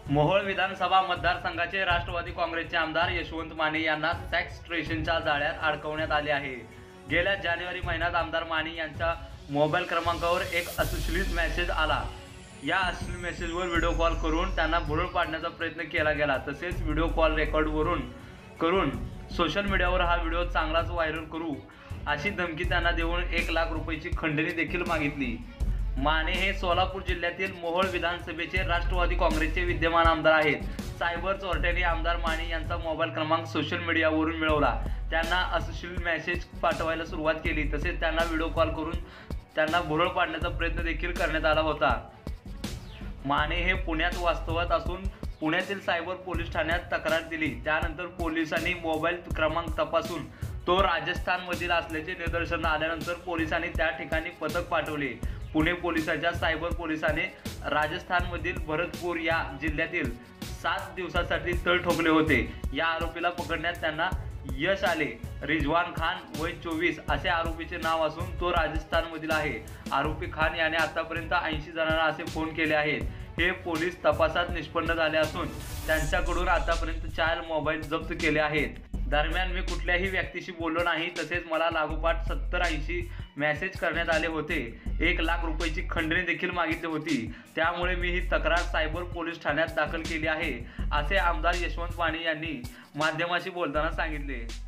मोहोळ विधानसभा मतदारसंघाचे राष्ट्रवादी काँग्रेसचे आमदार यशवंत माने यांना सेक्स स्टेशनच्या जाळ्यात अडकवण्यात आले आहे। गेल्या जानेवारी महिन्यात आमदार माने यांच्या मोबाईल क्रमांकावर एक अश्लील मेसेज आला। या अश्लील मेसेजवर व्हिडिओ कॉल करून त्यांना भुरळ पाडण्याचा प्रयत्न केला गेला। तसेच व्हिडिओ कॉल रेकॉर्ड करून सोशल मीडियावर हा व्हिडिओ चांगलाच व्हायरल करू अशी धमकी त्यांना देऊन 1 लाख रुपयाची खंडणी देखील मागितली। माने हे सोलापूर जिल्ह्यातील मोहोळ विधानसभेचे राष्ट्रवादी काँग्रेसचे विद्यमान आमदार आहेत। सायबर चोरट्यांनी आमदार माने यांचा मोबाईल क्रमांक सोशल मीडियावरून मिळवला, त्यांना अश्लील मेसेज पाठवायला सुरुवात केली। तसेच त्यांना व्हिडिओ कॉल करून त्यांना भुरळ पाडण्याचा प्रयत्न देखील करण्यात आला होता। माने हे पुण्यात वास्तव्यात असून पुण्यातील सायबर पोलीस ठाण्यात तक्रार दिली। त्यानंतर पोलिसांनी मोबाईल क्रमांक तपासून तो राजस्थानमधील असल्याचे निदर्शनास आल्यानंतर पोलिसांनी त्या ठिकाणी पथक पाठवले। पुणे पोलिसांच्या सायबर पोलिसांनी राजस्थानमधील भरतपूर या जिल्ह्यातील 7 दिवसांसाठी तळ ठोकले होते। या आरोपीला पकडण्यात त्यांना यश आले। रिजवान खान वय 24 असे आरोपीचे नाव असून तो राजस्थानमधील आहे। आरोपी खान याने आतापर्यंत 80 जणांना असे फोन केले आहेत। हे पोलीस तपासात निष्पन्न झाले असून त्यांच्याकडून आतापर्यंत 4 मोबाईल जप्त केले आहेत। दरम्यान मी कुठल्याही व्यक्तीशी बोललो नाही। तसेच मला लागोपाठ 70-80 मेसेज करण्यात आले होते। 1 लाख रुपयाची खंडणी देखील मागितली होती। त्यामुळे मी ही तक्रार सायबर पोलीस ठाण्यात दाखल केली आहे, असे आमदार यशवंत माने यांनी माध्यमांशी बोलताना सांगितले।